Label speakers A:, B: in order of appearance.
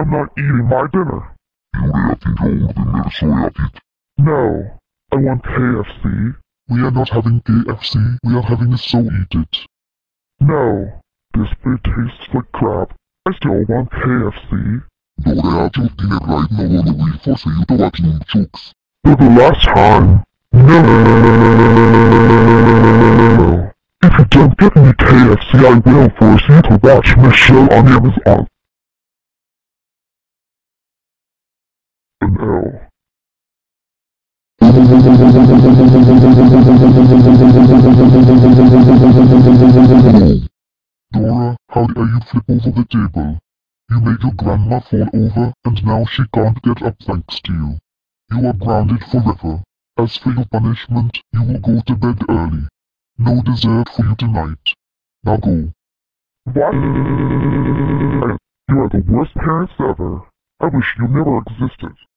A: I'm not eating my dinner. No, I want KFC.
B: We are not having KFC, we are having a So Eat It.
A: No, this food tastes like crap. I still want KFC.
B: Dora, you've been right now on a week for sale to watch new jokes.
A: For the last time. No. If you don't give me KFC, I will force you to watch my show on Amazon. No.
B: Dora, how dare you flip over the table? You made your grandma fall over, and now she can't get up thanks to you. You are grounded forever. As for your punishment, you will go to bed early. No dessert for you tonight. Now go.
A: What? You are the worst parents ever. I wish you never existed.